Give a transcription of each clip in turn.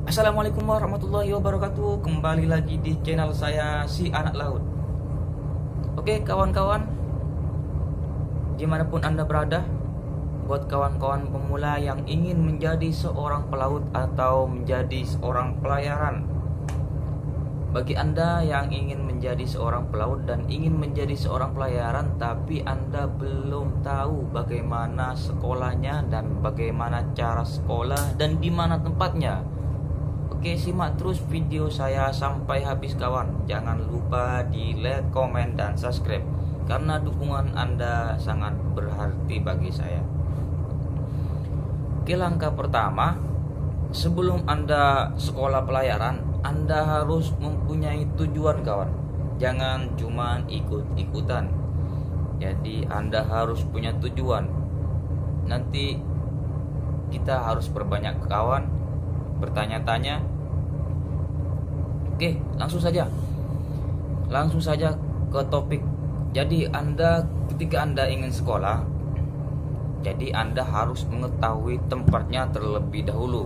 Assalamualaikum warahmatullahi wabarakatuh. Kembali lagi di channel saya, Si Anak Laut. Oke kawan-kawan, dimanapun Anda berada, buat kawan-kawan pemula yang ingin menjadi seorang pelaut atau menjadi seorang pelayaran, bagi Anda yang ingin menjadi seorang pelaut dan ingin menjadi seorang pelayaran, tapi Anda belum tahu bagaimana sekolahnya dan bagaimana cara sekolah dan di mana tempatnya. Oke, simak terus video saya sampai habis kawan. Jangan lupa di like, komen, dan subscribe, karena dukungan Anda sangat berarti bagi saya. Oke, langkah pertama, sebelum Anda sekolah pelayaran, Anda harus mempunyai tujuan kawan. Jangan cuma ikut-ikutan. Jadi Anda harus punya tujuan. Nanti kita harus perbanyak kawan, bertanya-tanya. Oke, langsung saja ke topik. Jadi ketika Anda ingin sekolah, jadi Anda harus mengetahui tempatnya terlebih dahulu.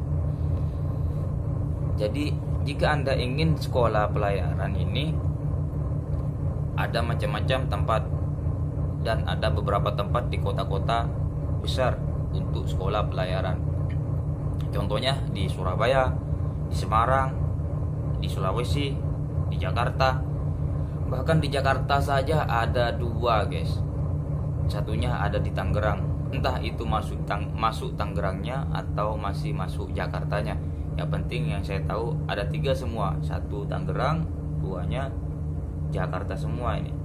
Jadi jika Anda ingin sekolah pelayaran ini, ada macam-macam tempat, dan ada beberapa tempat di kota-kota besar untuk sekolah pelayaran. Contohnya di Surabaya, di Semarang, di Sulawesi, di Jakarta. Bahkan di Jakarta saja ada 2 guys. Satunya ada di Tangerang. Entah itu masuk Tangerangnya atau masih masuk Jakartanya. Yang penting yang saya tahu ada 3 semua. 1 Tangerang, 2-nya Jakarta semua ini.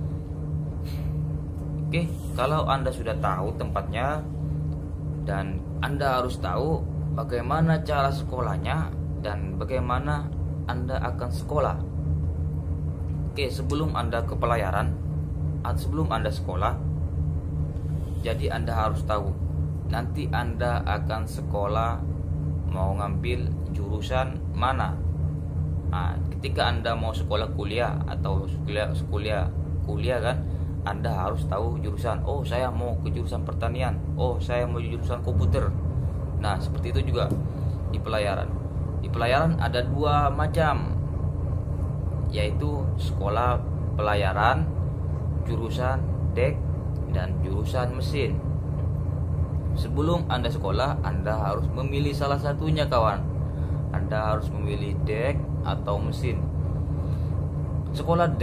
Oke, kalau Anda sudah tahu tempatnya dan Anda harus tahu bagaimana cara sekolahnya dan bagaimana Anda akan sekolah. Oke, sebelum Anda ke pelayaran, sebelum Anda sekolah, jadi Anda harus tahu nanti Anda akan sekolah mau ngambil jurusan mana. Nah, ketika Anda mau sekolah kuliah atau kuliah kan, Anda harus tahu jurusan. Oh, saya mau ke jurusan pertanian. Oh, saya mau jurusan komputer. Nah, seperti itu juga di pelayaran. Di pelayaran ada 2 macam, yaitu sekolah pelayaran jurusan dek dan jurusan mesin. Sebelum Anda sekolah, Anda harus memilih salah satunya kawan. Anda harus memilih dek atau mesin. Sekolah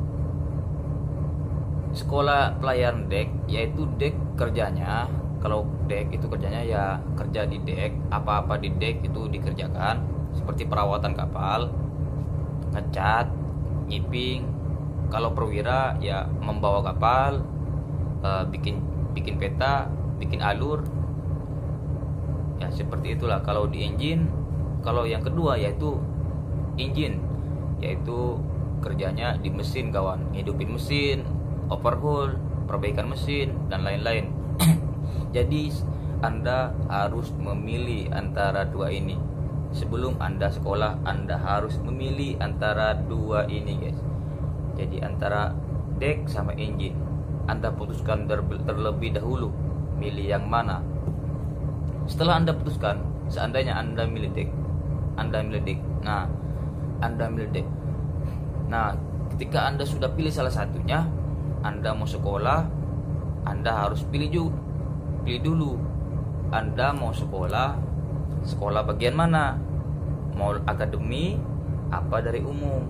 pelayaran dek, yaitu dek kerjanya. Kalau dek itu kerjanya ya kerja di dek, apa-apa di dek itu dikerjakan, seperti perawatan kapal, ngecat, nyiping. Kalau perwira ya membawa kapal, bikin peta, bikin alur. Ya seperti itulah. Kalau di engine, kalau yang kedua yaitu engine, yaitu kerjanya di mesin kawan, hidupin mesin, overhaul, perbaikan mesin dan lain-lain. Jadi Anda harus memilih antara 2 ini. Sebelum Anda sekolah, Anda harus memilih antara 2 ini guys. Jadi antara dek sama engine, Anda putuskan terlebih dahulu milih yang mana. Setelah Anda putuskan, seandainya Anda milih dek, Nah, Anda milih dek. Nah, ketika Anda sudah pilih salah satunya, Anda mau sekolah, Anda harus pilih dulu Anda mau sekolah bagian mana. Mau akademi apa dari umum.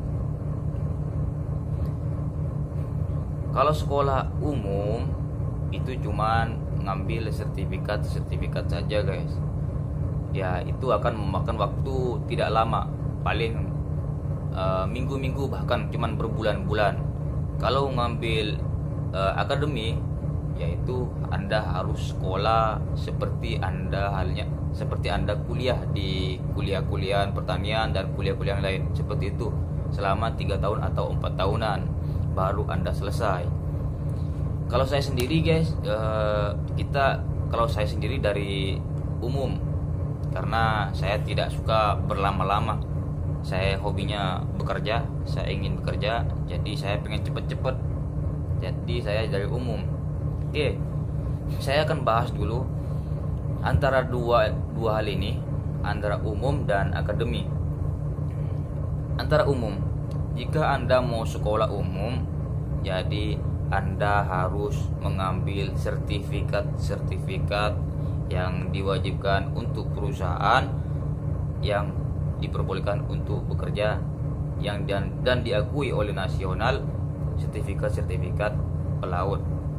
Kalau sekolah umum itu cuman ngambil sertifikat saja guys. Ya itu akan memakan waktu tidak lama, paling minggu-minggu, bahkan cuman berbulan-bulan. Kalau ngambil akademi, yaitu Anda harus sekolah seperti Anda kuliah di kuliah-kuliahan pertanian dan kuliah-kuliah yang lain seperti itu selama 3 tahun atau 4 tahunan baru Anda selesai. Kalau saya sendiri guys, kalau saya sendiri dari umum, karena saya tidak suka berlama-lama. Saya hobinya bekerja, saya ingin bekerja, jadi saya pengen cepet-cepet. Jadi saya dari umum. Oke, saya akan bahas dulu antara dua hal ini, antara umum dan akademi. Antara umum, jika Anda mau sekolah umum, jadi Anda harus mengambil sertifikat-sertifikat yang diwajibkan untuk perusahaan yang diperbolehkan untuk bekerja dan diakui oleh nasional, sertifikat-sertifikat pelaut.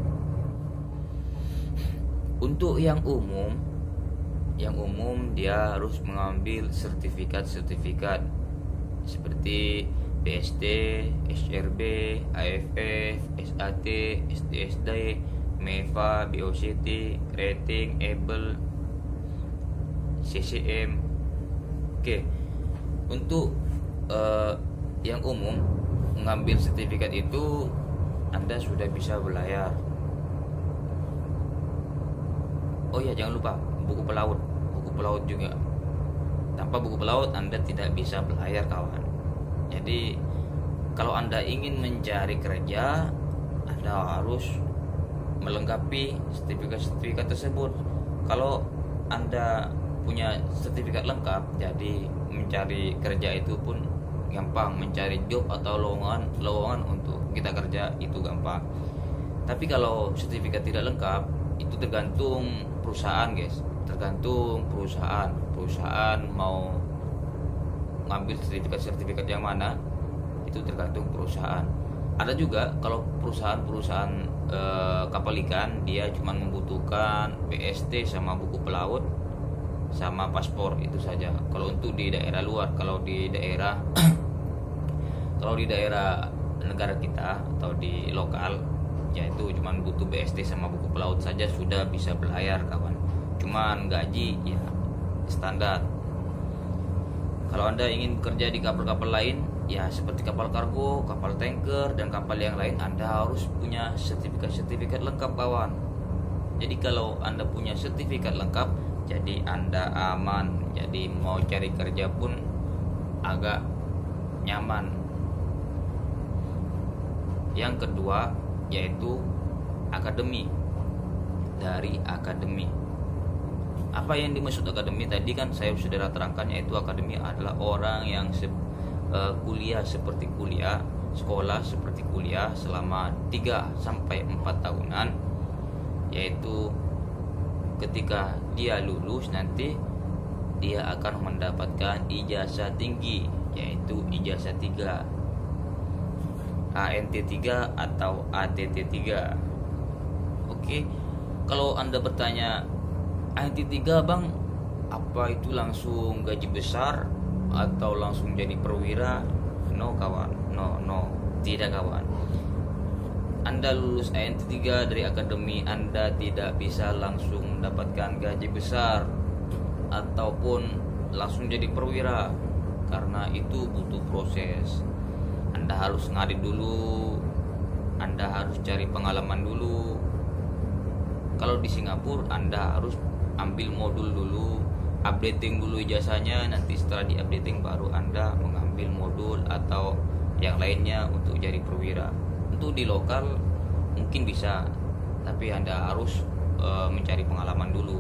Untuk yang umum dia harus mengambil sertifikat-sertifikat seperti BSD, SRB, AFF, SAT, SDSD, MEVA, BOCT, rating, ABLE, CCM. Oke. Untuk yang umum, mengambil sertifikat itu Anda sudah bisa berlayar. Oh ya, jangan lupa buku pelaut juga. Tanpa buku pelaut Anda tidak bisa berlayar, kawan. Jadi kalau Anda ingin mencari kerja, Anda harus melengkapi sertifikat-sertifikat tersebut. Kalau Anda punya sertifikat lengkap, jadi mencari kerja itu pun gampang, mencari job atau lowongan untuk kita kerja itu gampang. Tapi kalau sertifikat tidak lengkap, itu tergantung perusahaan, guys. Tergantung perusahaan mau ngambil sertifikat yang mana, itu tergantung perusahaan. Ada juga kalau perusahaan kapal ikan, dia cuma membutuhkan BST sama buku pelaut sama paspor, itu saja. Kalau untuk di daerah luar, kalau di daerah negara kita atau di lokal, ya itu cuma butuh BST sama buku pelaut saja sudah bisa berlayar, kawan. Cuman gaji ya standar. Kalau Anda ingin bekerja di kapal-kapal lain, ya seperti kapal kargo, kapal tanker, dan kapal yang lain, Anda harus punya sertifikat lengkap, kawan. Jadi kalau Anda punya sertifikat lengkap, jadi Anda aman. Jadi mau cari kerja pun agak nyaman. Yang kedua yaitu akademi. Dari akademi, apa yang dimaksud akademi tadi kan saya sudah terangkan, yaitu akademi adalah orang yang sekolah seperti kuliah selama 3-4 tahunan, yaitu ketika dia lulus nanti dia akan mendapatkan ijazah tinggi, yaitu ijazah 3, ANT 3 atau ATT 3. Oke, kalau Anda bertanya, ANT 3 bang, apa itu langsung gaji besar atau langsung jadi perwira? No kawan, no, tidak kawan. Anda lulus ANT 3 dari akademi, Anda tidak bisa langsung mendapatkan gaji besar ataupun langsung jadi perwira, karena itu butuh proses. Anda harus ngarit dulu, Anda harus cari pengalaman dulu. Kalau di Singapura, Anda harus ambil modul dulu, updating dulu ijazahnya, nanti setelah di-updating baru Anda mengambil modul atau yang lainnya untuk jadi perwira. Untuk di lokal mungkin bisa, tapi Anda harus mencari pengalaman dulu.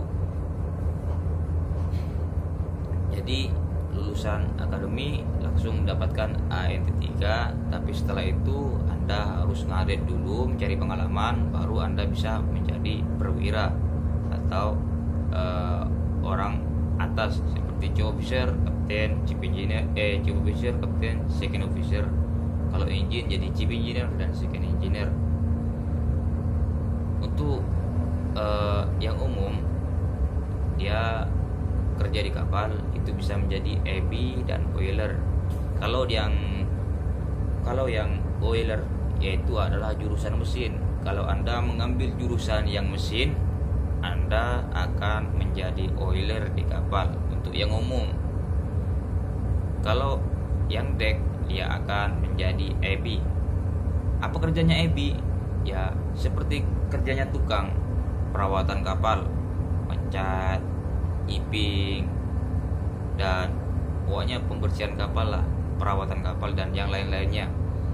Jadi lulusan akademi langsung mendapatkan ANT 3, tapi setelah itu Anda harus ngarit dulu, mencari pengalaman, baru Anda bisa menjadi perwira atau orang atas seperti chief officer, kapten, chief engineer, chief officer, kapten, second officer. Kalau engine jadi chief engineer dan second engineer. Untuk yang umum, dia kerja di kapal itu bisa menjadi AB dan oiler. Kalau yang oiler yaitu adalah jurusan mesin. Kalau Anda mengambil jurusan yang mesin, Anda akan menjadi oiler di kapal. Untuk yang umum. Kalau yang deck, dia akan menjadi AB. Apa kerjanya AB? Ya seperti kerjanya tukang perawatan kapal, mencat, iping, dan pokoknya pembersihan kapal lah, perawatan kapal dan yang lain-lainnya.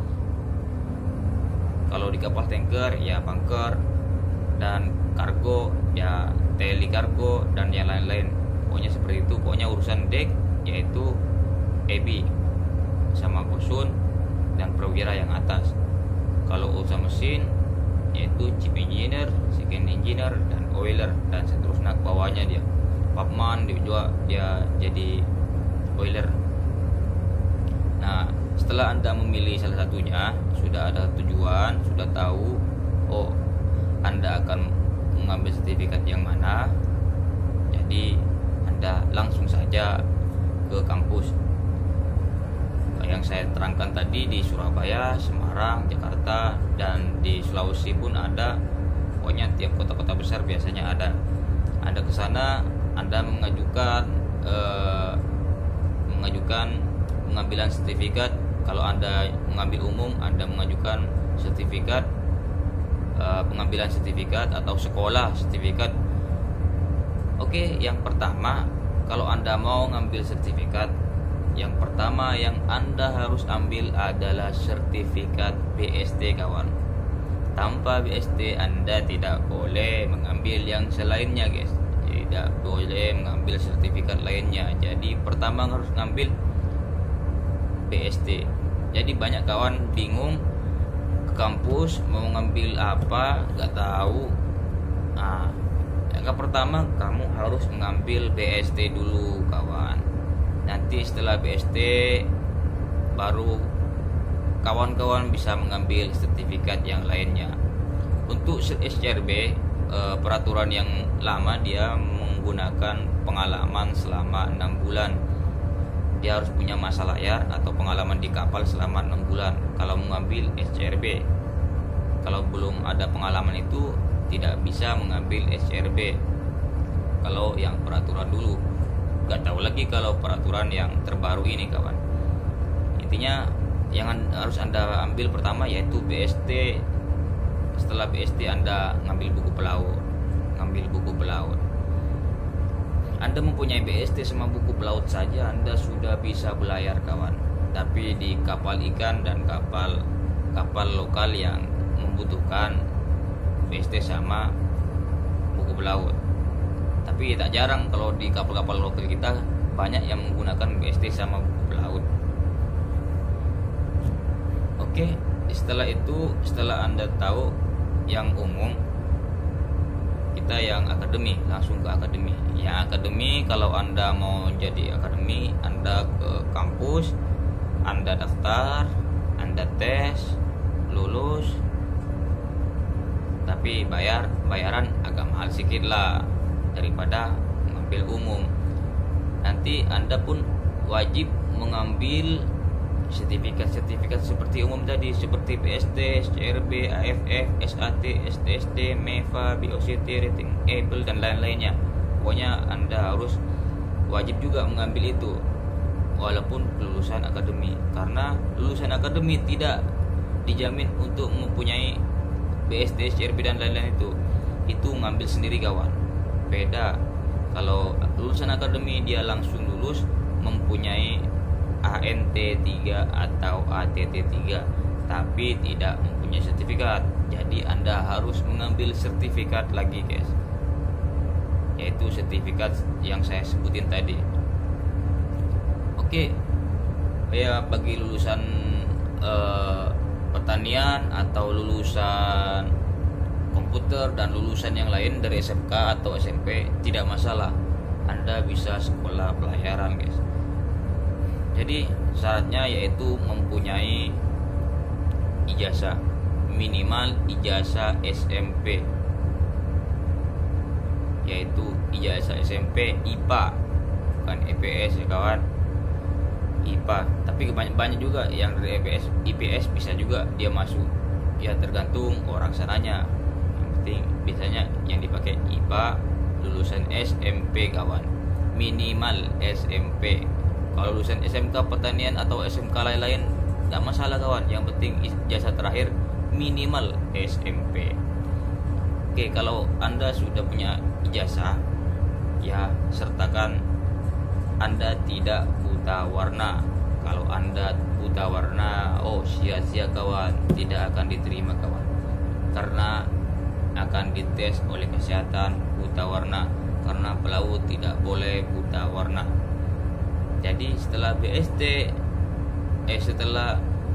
Kalau di kapal tanker ya bunker, dan kargo ya teli kargo dan yang lain-lain. Pokoknya seperti itu. Pokoknya urusan dek yaitu EB sama bosun dan perwira yang atas. Kalau urusan mesin yaitu chief engineer, second engineer, dan oiler, dan seterusnya ke bawahnya dia Papman juga dia jadi oiler. Nah, setelah Anda memilih salah satunya, sudah ada tujuan, sudah tahu Anda akan mengambil sertifikat yang mana, jadi Anda langsung saja ke kampus. Yang saya terangkan tadi di Surabaya, Semarang, Jakarta, dan di Sulawesi pun ada. Pokoknya tiap kota-kota besar biasanya ada. Anda ke sana, Anda mengajukan pengambilan sertifikat. Kalau Anda mengambil umum, Anda mengajukan sertifikat pengambilan sertifikat atau sekolah sertifikat. Oke, yang pertama, kalau Anda mau ngambil sertifikat, yang pertama yang Anda harus ambil adalah sertifikat BST, kawan. Tanpa BST Anda tidak boleh mengambil yang selainnya, guys. Tidak boleh mengambil sertifikat lainnya. Jadi pertama harus ngambil BST. Jadi banyak kawan bingung ke kampus mau ngambil apa, gak tahu. Nah, yang pertama kamu harus mengambil BST dulu, kawan. Nanti setelah BST baru kawan-kawan bisa mengambil sertifikat yang lainnya. Untuk SCRB, peraturan yang lama dia menggunakan pengalaman selama 6 bulan. Dia harus punya masa layar atau pengalaman di kapal selama 6 bulan kalau mengambil SCRB. Kalau belum ada pengalaman itu tidak bisa mengambil SCRB. Kalau yang peraturan dulu, gak tahu lagi kalau peraturan yang terbaru ini, kawan. Intinya yang harus Anda ambil pertama yaitu BST. Setelah BST Anda ngambil buku pelaut. Anda mempunyai BST sama buku pelaut saja Anda sudah bisa belayar, kawan. Tapi di kapal ikan dan kapal lokal yang membutuhkan BST sama buku pelaut. Tapi tak jarang kalau di kapal-kapal lokal kita banyak yang menggunakan BST sama buku pelaut. Oke, setelah itu, setelah Anda tahu yang umum, kita yang akademi, langsung ke akademi. Yang akademi, kalau Anda mau jadi akademi, Anda ke kampus, Anda daftar, Anda tes, lulus. Tapi bayaran agak mahal sedikit lah daripada mengambil umum. Nanti Anda pun wajib mengambil sertifikat seperti umum tadi, seperti BST, SCRB, AFF, SAT, STSD, MEVA, BOCT, rating Able, dan lain-lainnya. Pokoknya Anda harus wajib juga mengambil itu walaupun lulusan akademi, karena lulusan akademi tidak dijamin untuk mempunyai BST, SCRB, dan lain-lain itu ngambil sendiri, kawan. Beda kalau lulusan akademi dia langsung lulus mempunyai ANT3 atau ATT3 tapi tidak mempunyai sertifikat. Jadi Anda harus mengambil sertifikat lagi, guys, yaitu sertifikat yang saya sebutin tadi. Oke, ya bagi lulusan pertanian atau lulusan komputer dan lulusan yang lain dari SMK atau SMP tidak masalah, Anda bisa sekolah pelayaran, guys. Jadi syaratnya yaitu mempunyai ijazah, minimal ijazah SMP, yaitu ijazah SMP IPA, bukan IPS ya, kawan. IPA, tapi banyak juga yang dari IPS bisa juga dia masuk. Ya tergantung orang sananya. Yang penting biasanya yang dipakai IPA, lulusan SMP, kawan. Minimal SMP. Kalau lulusan SMK pertanian atau SMK lain-lain tidak masalah, kawan. Yang penting ijazah terakhir minimal SMP. Oke, kalau Anda sudah punya ijazah, ya sertakan Anda tidak buta warna. Kalau Anda buta warna, sia-sia, kawan. Tidak akan diterima, kawan. Karena akan dites oleh kesehatan buta warna. Karena warna pelaut, tidak boleh buta warna. Jadi setelah BST setelah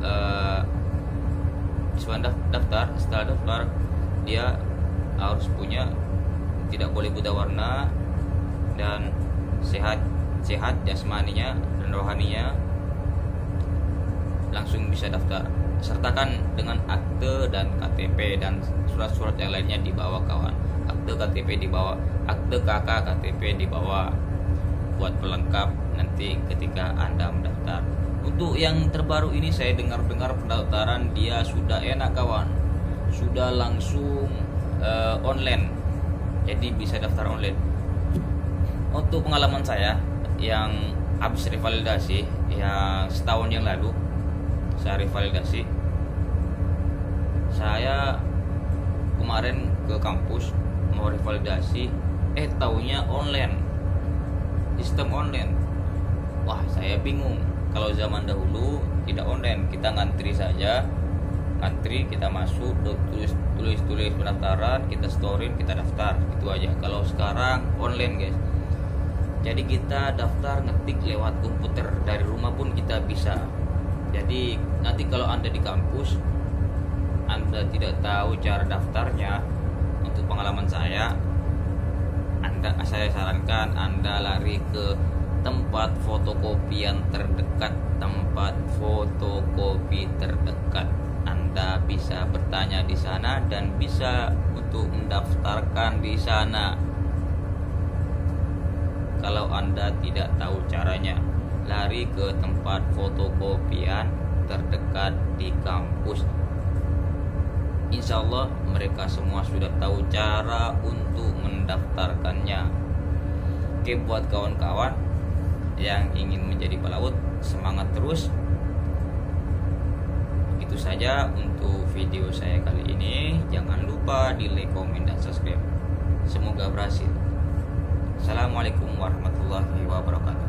setelah daftar dia harus punya tidak boleh buta warna dan sehat jasmaninya dan rohaninya, langsung bisa daftar. Sertakan dengan akte dan KTP dan surat-surat yang lainnya dibawa kawan. Akte KTP dibawa, akte KK KTP dibawa buat pelengkap nanti ketika Anda mendaftar. Untuk yang terbaru ini saya dengar pendaftaran dia sudah enak kawan, sudah langsung online, jadi bisa daftar online. Untuk pengalaman saya yang habis revalidasi yang setahun yang lalu, saya revalidasi, saya kemarin ke kampus mau revalidasi, taunya online, sistem online. Wah, saya bingung. Kalau zaman dahulu tidak online, kita ngantri saja, kita masuk, tulis pendaftaran, kita storein, kita daftar, itu aja. Kalau sekarang online guys, jadi kita daftar ngetik lewat komputer, dari rumah pun kita bisa. Jadi nanti kalau Anda di kampus Anda tidak tahu cara daftarnya, untuk pengalaman saya sarankan Anda lari ke tempat fotokopian terdekat, Anda bisa bertanya di sana dan bisa untuk mendaftarkan di sana. Kalau Anda tidak tahu caranya, lari ke tempat fotokopian terdekat di kampus. Insya Allah mereka semua sudah tahu cara untuk mendaftarkannya. Oke, buat kawan-kawan yang ingin menjadi pelaut, semangat terus. Itu saja untuk video saya kali ini. Jangan lupa di like, komen, dan subscribe. Semoga berhasil. Assalamualaikum warahmatullahi wabarakatuh.